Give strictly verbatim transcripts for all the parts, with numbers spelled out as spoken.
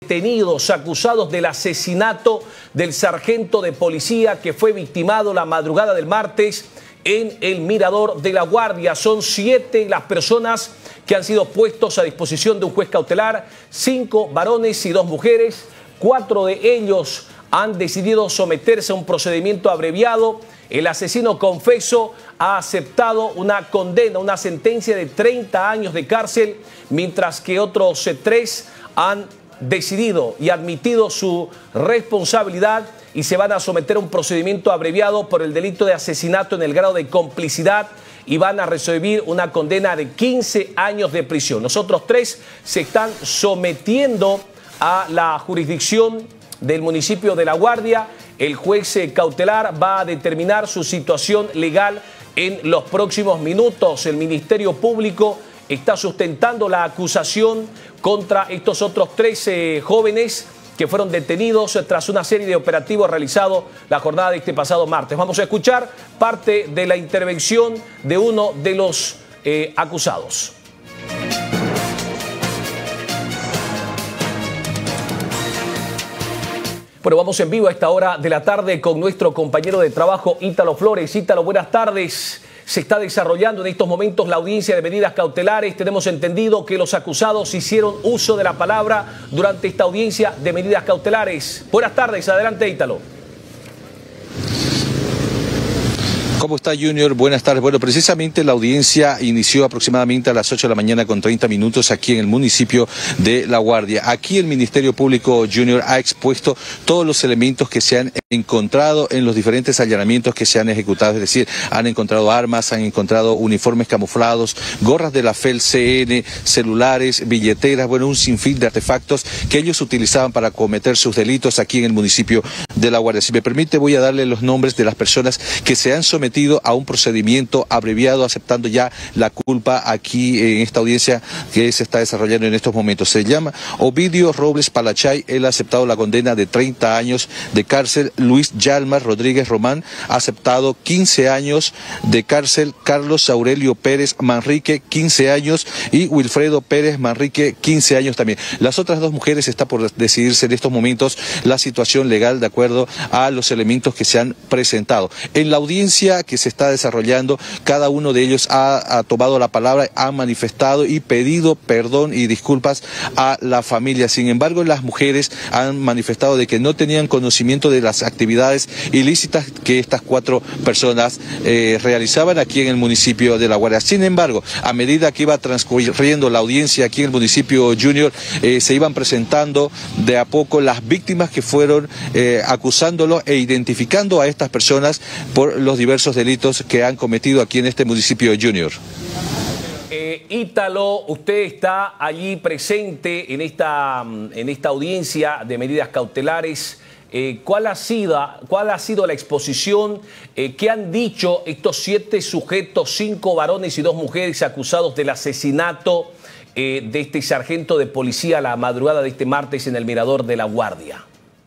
Detenidos acusados del asesinato del sargento de policía que fue victimado la madrugada del martes en el Mirador de La Guardia. Son siete las personas que han sido puestos a disposición de un juez cautelar, cinco varones y dos mujeres. Cuatro de ellos han decidido someterse a un procedimiento abreviado. El asesino confeso ha aceptado una condena, una sentencia de treinta años de cárcel, mientras que otros tres han decidido y admitido su responsabilidad y se van a someter a un procedimiento abreviado por el delito de asesinato en el grado de complicidad y van a recibir una condena de quince años de prisión. Los otros tres se están sometiendo a la jurisdicción del municipio de La Guardia. El juez cautelar va a determinar su situación legal en los próximos minutos. El Ministerio Público está sustentando la acusación contra estos otros trece jóvenes que fueron detenidos tras una serie de operativos realizados la jornada de este pasado martes. Vamos a escuchar parte de la intervención de uno de los eh, acusados. Bueno, vamos en vivo a esta hora de la tarde con nuestro compañero de trabajo, Ítalo Flores. Ítalo, buenas tardes. Se está desarrollando en estos momentos la audiencia de medidas cautelares. Tenemos entendido que los acusados hicieron uso de la palabra durante esta audiencia de medidas cautelares. Buenas tardes, adelante, Ítalo. ¿Cómo está, Junior? Buenas tardes. Bueno, precisamente la audiencia inició aproximadamente a las ocho de la mañana con treinta minutos aquí en el municipio de La Guardia. Aquí el Ministerio Público, Junior, ha expuesto todos los elementos que se han encontrado en los diferentes allanamientos que se han ejecutado. Es decir, han encontrado armas, han encontrado uniformes camuflados, gorras de la F E L C N, celulares, billeteras, bueno, un sinfín de artefactos que ellos utilizaban para cometer sus delitos aquí en el municipio de La Guardia. Si me permite, voy a darle los nombres de las personas que se han sometido a un procedimiento abreviado, aceptando ya la culpa aquí en esta audiencia que se está desarrollando en estos momentos. Se llama Ovidio Robles Palachay, él ha aceptado la condena de treinta años de cárcel. Luis Yalmar Rodríguez Román ha aceptado quince años de cárcel. Carlos Aurelio Pérez Manrique, quince años, y Wilfredo Pérez Manrique, quince años también. Las otras dos mujeres está por decidirse en estos momentos la situación legal de acuerdo a los elementos que se han presentado. En la audiencia que se está desarrollando, cada uno de ellos ha, ha tomado la palabra, ha manifestado y pedido perdón y disculpas a la familia. Sin embargo, las mujeres han manifestado de que no tenían conocimiento de las actividades ilícitas que estas cuatro personas eh, realizaban aquí en el municipio de La Guardia. Sin embargo, a medida que iba transcurriendo la audiencia aquí en el municipio, Junior, eh, se iban presentando de a poco las víctimas que fueron eh, acusándolo e identificando a estas personas por los diversos delitos que han cometido aquí en este municipio, Junior. Eh, Ítalo, usted está allí presente en esta, en esta audiencia de medidas cautelares. Eh, ¿cuál, ha sido, ¿Cuál ha sido la exposición? Eh, ¿Qué han dicho estos siete sujetos, cinco varones y dos mujeres acusados del asesinato eh, de este sargento de policía la madrugada de este martes en el Mirador de La Guardia?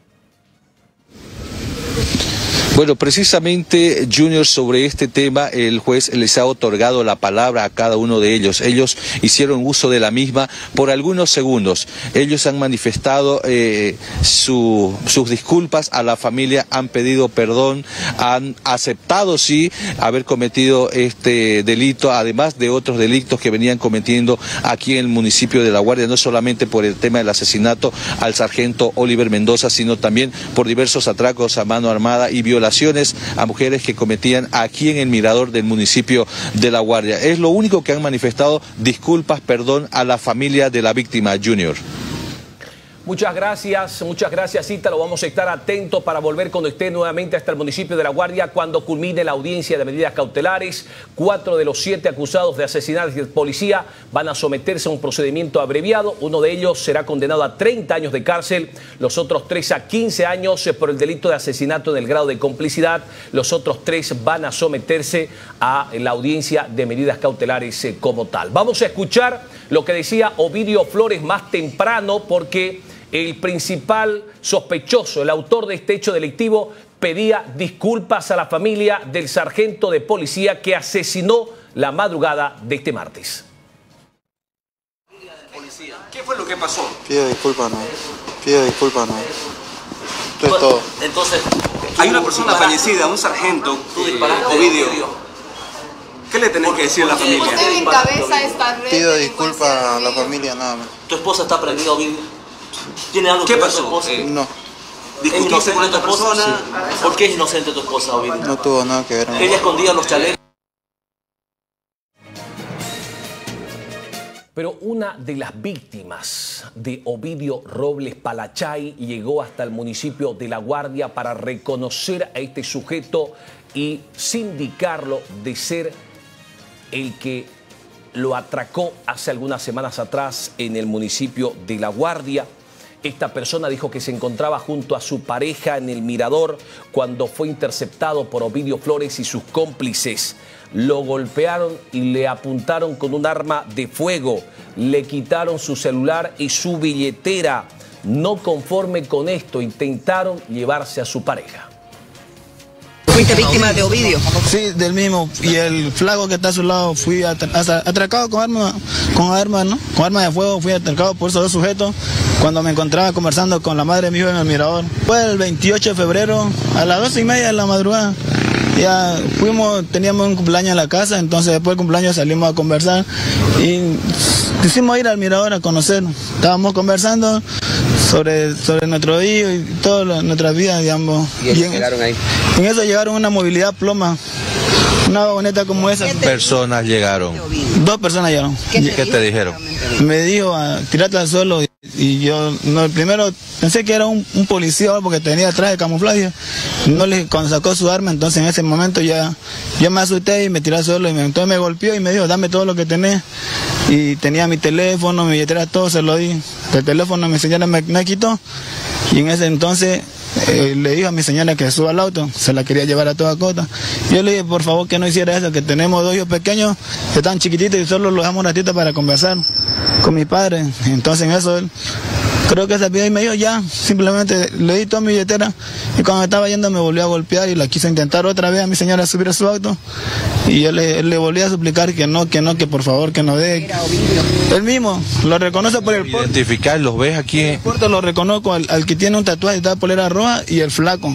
Bueno, precisamente, Junior, sobre este tema el juez les ha otorgado la palabra a cada uno de ellos. Ellos hicieron uso de la misma por algunos segundos. Ellos han manifestado eh, su, sus disculpas a la familia, han pedido perdón, han aceptado, sí, haber cometido este delito, además de otros delitos que venían cometiendo aquí en el municipio de La Guardia, no solamente por el tema del asesinato al sargento Oliver Mendoza, sino también por diversos atracos a mano armada y violaciones a mujeres que cometían aquí en el Mirador del municipio de La Guardia. Es lo único que han manifestado, disculpas, perdón a la familia de la víctima, Junior. Muchas gracias, muchas gracias, Ítalo. Vamos a estar atentos para volver con usted nuevamente hasta el municipio de La Guardia cuando culmine la audiencia de medidas cautelares. Cuatro de los siete acusados de asesinato de policía van a someterse a un procedimiento abreviado. Uno de ellos será condenado a treinta años de cárcel, los otros tres a quince años por el delito de asesinato en el grado de complicidad. Los otros tres van a someterse a la audiencia de medidas cautelares como tal. Vamos a escuchar lo que decía Ovidio Flores más temprano, porque el principal sospechoso, el autor de este hecho delictivo, pedía disculpas a la familia del sargento de policía que asesinó la madrugada de este martes. ¿Qué fue lo que pasó? Pido disculpas, no. Pido disculpas, no. Esto es todo. Entonces, hay una persona fallecida, un sargento, eh, Ovidio. ¿Qué le tenés que decir a la familia? Usted encabeza esta red. Pido disculpas a la familia, nada más. ¿Tu esposa está prendida, Ovidio? ¿Tiene algo que ver tu esposa? Eh, no. ¿Discutiste con esta persona? ¿Por qué es inocente tu esposa, Ovidio? No tuvo nada que ver. No. ¿Ella escondía los chalecos? Pero una de las víctimas de Ovidio Robles Palachay llegó hasta el municipio de La Guardia para reconocer a este sujeto y sindicarlo de ser el que lo atracó hace algunas semanas atrás en el municipio de La Guardia. Esta persona dijo que se encontraba junto a su pareja en el mirador cuando fue interceptado por Ovidio Flores y sus cómplices. Lo golpearon y le apuntaron con un arma de fuego. Le quitaron su celular y su billetera. No conforme con esto, intentaron llevarse a su pareja. ¿Fuiste víctima de Ovidio? Sí, del mismo. Y el flaco que está a su lado, fui atracado con arma, con arma, ¿no? Con arma de fuego, fui atracado por esos dos sujetos cuando me encontraba conversando con la madre de mi hijo en el mirador. Fue el veintiocho de febrero, a las doce y media de la madrugada. Ya fuimos, teníamos un cumpleaños en la casa, entonces después del cumpleaños salimos a conversar y quisimos ir al mirador a conocer. Estábamos conversando sobre, sobre nuestro hijo y todas nuestras vidas, digamos. ¿Y ellos llegaron ahí? En eso llegaron una movilidad ploma, una vagoneta como esa. Personas llegaron. Dos personas llegaron. ¿Qué te, ¿Qué te dijeron? Me dijo, a tirarte al suelo. Y yo, no, primero pensé que era un, un policía porque tenía traje de camuflaje. No le, cuando sacó su arma, entonces en ese momento ya yo me asusté y me tiré al suelo. Y me, entonces me golpeó y me dijo, dame todo lo que tenés. Y tenía mi teléfono, mi billetera, todo se lo di. El teléfono mi señora me, me quitó. Y en ese entonces eh, le dijo a mi señora que suba al auto. Se la quería llevar a toda costa. Yo le dije, por favor, que no hiciera eso, que tenemos dos hijos pequeños que están chiquititos y solo los dejamos un ratito para conversar con mi padre. Entonces en eso él, creo que se pidió y me dijo ya, simplemente le di toda mi billetera y cuando estaba yendo me volvió a golpear y la quiso intentar otra vez a mi señora subir a su auto y yo le, le volví a suplicar que no, que no, que por favor que no dé. Él mismo, lo reconoce por el porte. ¿Identificar? ¿Los ves aquí? El porte lo reconozco, al, al que tiene un tatuaje de polera roja y el flaco.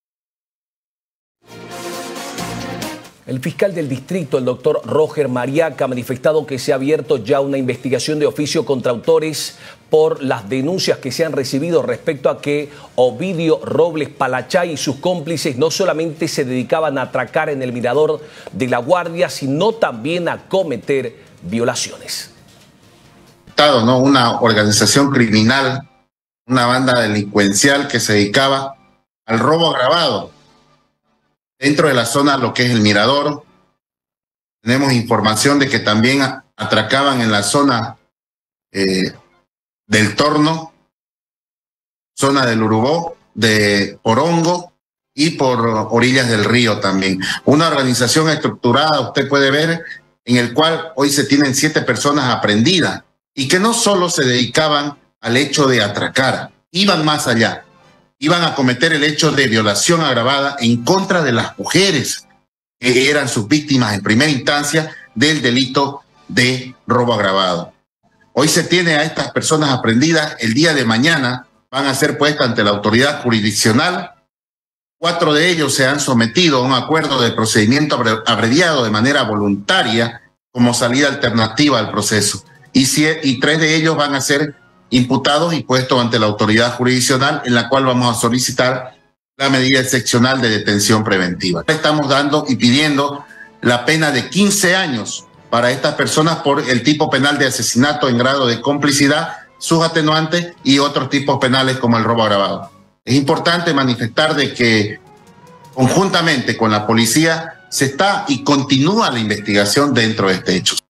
El fiscal del distrito, el doctor Roger Mariaca, ha manifestado que se ha abierto ya una investigación de oficio contra autores por las denuncias que se han recibido respecto a que Ovidio Robles Palachay y sus cómplices no solamente se dedicaban a atracar en el mirador de La Guardia, sino también a cometer violaciones. ¿no? Una organización criminal, una banda delincuencial que se dedicaba al robo agravado dentro de la zona, lo que es el mirador. Tenemos información de que también atracaban en la zona eh, del Torno, zona del Urubó, de Porongo y por orillas del río también. Una organización estructurada, usted puede ver, en el cual hoy se tienen siete personas aprehendidas y que no solo se dedicaban al hecho de atracar, iban más allá. Iban a cometer el hecho de violación agravada en contra de las mujeres que eran sus víctimas en primera instancia del delito de robo agravado. Hoy se tiene a estas personas aprehendidas, el día de mañana van a ser puestas ante la autoridad jurisdiccional. Cuatro de ellos se han sometido a un acuerdo de procedimiento abreviado de manera voluntaria como salida alternativa al proceso. Y, si, y tres de ellos van a ser imputados y puestos ante la autoridad jurisdiccional, en la cual vamos a solicitar la medida excepcional de detención preventiva. Estamos dando y pidiendo la pena de quince años para estas personas por el tipo penal de asesinato en grado de complicidad, sus atenuantes y otros tipos penales como el robo agravado. Es importante manifestar de que conjuntamente con la policía se está y continúa la investigación dentro de este hecho.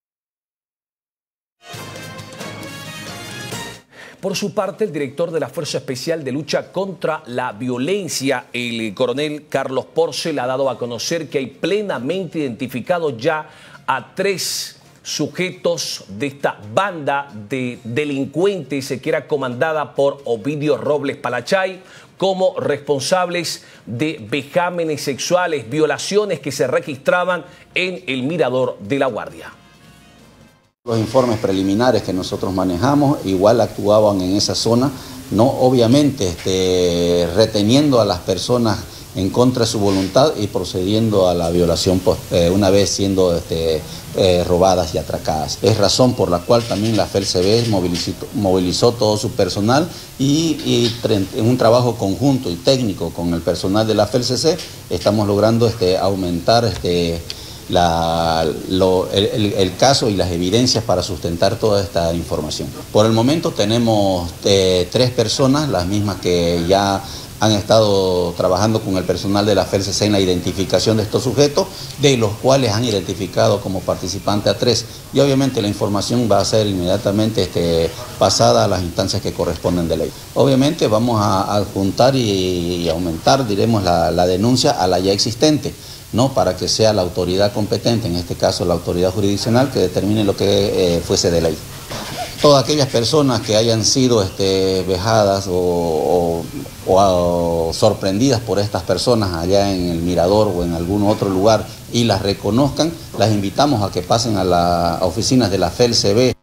Por su parte, el director de la Fuerza Especial de Lucha contra la Violencia, el coronel Carlos Porcel, ha dado a conocer que hay plenamente identificado ya a tres sujetos de esta banda de delincuentes que era comandada por Ovidio Robles Palachay como responsables de vejámenes sexuales, violaciones que se registraban en el mirador de La Guardia. Los informes preliminares que nosotros manejamos igual actuaban en esa zona ¿no? Obviamente este, reteniendo a las personas en contra de su voluntad y procediendo a la violación eh, una vez siendo este, eh, robadas y atracadas. Es razón por la cual también la F E L C B movilizó, movilizó todo su personal y, y en un trabajo conjunto y técnico con el personal de la F E L C C estamos logrando este, aumentar este, la, lo, el, el, el caso y las evidencias para sustentar toda esta información. Por el momento tenemos eh, tres personas, las mismas que ya han estado trabajando con el personal de la F E L C C en la identificación de estos sujetos, de los cuales han identificado como participante a tres. Y obviamente la información va a ser inmediatamente este, pasada a las instancias que corresponden de ley. Obviamente vamos a adjuntar y, y aumentar, diremos, la, la denuncia a la ya existente, ¿no? Para que sea la autoridad competente, en este caso la autoridad jurisdiccional, que determine lo que eh, fuese de ley. Todas aquellas personas que hayan sido este, vejadas o, o, o, o sorprendidas por estas personas allá en el Mirador o en algún otro lugar y las reconozcan, las invitamos a que pasen a las oficinas de la F E L C B.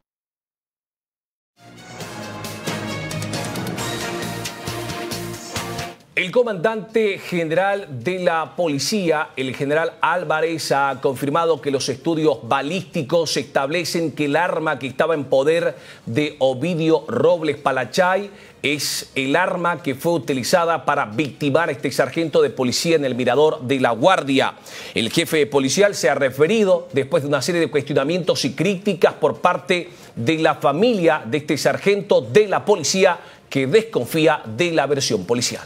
El comandante general de la policía, el general Álvarez, ha confirmado que los estudios balísticos establecen que el arma que estaba en poder de Ovidio Robles Palachay es el arma que fue utilizada para victimar a este sargento de policía en el Mirador de La Guardia. El jefe policial se ha referido después de una serie de cuestionamientos y críticas por parte de la familia de este sargento de la policía que desconfía de la versión policial.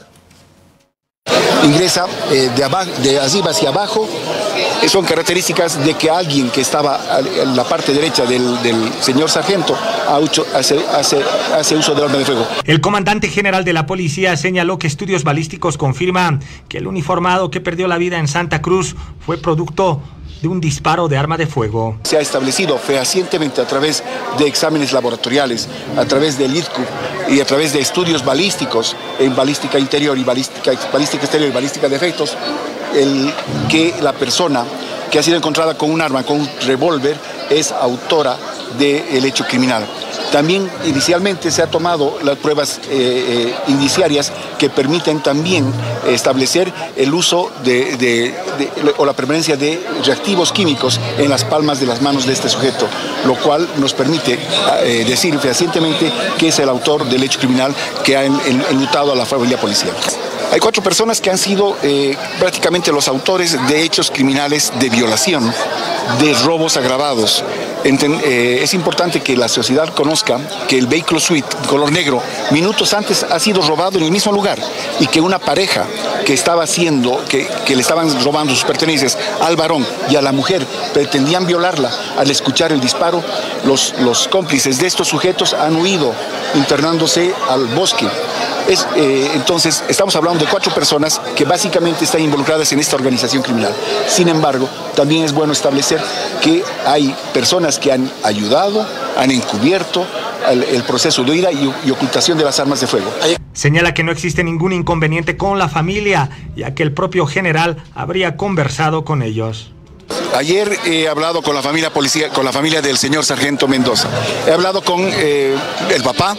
Ingresa eh, de, abajo, de arriba hacia abajo, eh, son características de que alguien que estaba en la parte derecha del, del señor sargento ha hecho, hace, hace, hace uso del arma de fuego. El comandante general de la policía señaló que estudios balísticos confirman que el uniformado que perdió la vida en Santa Cruz fue producto de un disparo de arma de fuego. Se ha establecido fehacientemente a través de exámenes laboratoriales, a través del I T C U y a través de estudios balísticos en balística interior y balística, balística exterior y balística de efectos, el, que la persona que ha sido encontrada con un arma, con un revólver, es autora del hecho criminal. También inicialmente se ha tomado las pruebas eh, eh, indiciarias que permiten también establecer el uso de, de, de, o la permanencia de reactivos químicos en las palmas de las manos de este sujeto, lo cual nos permite eh, decir fehacientemente que es el autor del hecho criminal que ha enlutado a la familia policial. Hay cuatro personas que han sido eh, prácticamente los autores de hechos criminales de violación, de robos agravados. Enten, eh, es importante que la sociedad conozca que el vehículo Suite color negro minutos antes ha sido robado en el mismo lugar y que una pareja que estaba haciendo, que, que le estaban robando sus pertenencias al varón y a la mujer pretendían violarla. Al escuchar el disparo, los, los cómplices de estos sujetos han huido internándose al bosque. Es, eh, entonces, estamos hablando de cuatro personas que básicamente están involucradas en esta organización criminal. Sin embargo, también es bueno establecer que hay personas que han ayudado, han encubierto el, el proceso de huida y, y ocultación de las armas de fuego. Señala que no existe ningún inconveniente con la familia, ya que el propio general habría conversado con ellos. Ayer he hablado con la familia policía, con la familia del señor sargento Mendoza. He hablado con eh, el papá,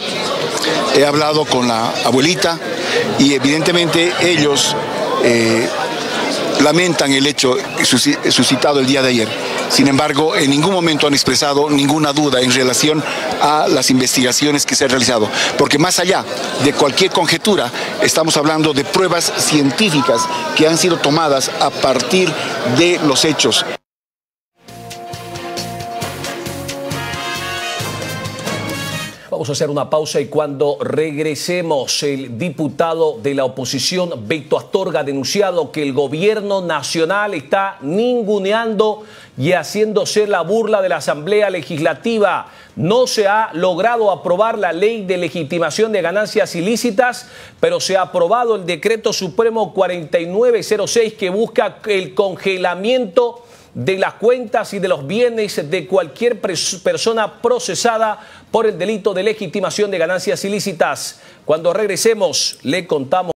he hablado con la abuelita y evidentemente ellos eh, lamentan el hecho suscitado el día de ayer. Sin embargo, en ningún momento han expresado ninguna duda en relación a las investigaciones que se han realizado, porque más allá de cualquier conjetura, estamos hablando de pruebas científicas que han sido tomadas a partir de los hechos. Vamos a hacer una pausa y cuando regresemos, el diputado de la oposición, Beto Astorga, ha denunciado que el gobierno nacional está ninguneando y haciéndose la burla de la Asamblea Legislativa. No se ha logrado aprobar la ley de legitimación de ganancias ilícitas, pero se ha aprobado el decreto supremo cuarenta y nueve cero seis que busca el congelamiento de las cuentas y de los bienes de cualquier persona procesada por el delito de legitimación de ganancias ilícitas. Cuando regresemos, le contamos.